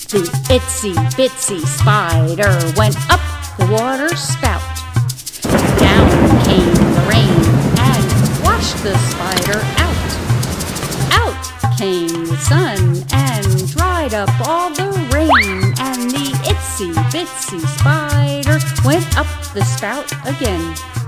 The itsy-bitsy spider went up the water spout. Down came the rain and washed the spider out. Out came the sun and dried up all the rain, and the itsy-bitsy spider went up the spout again.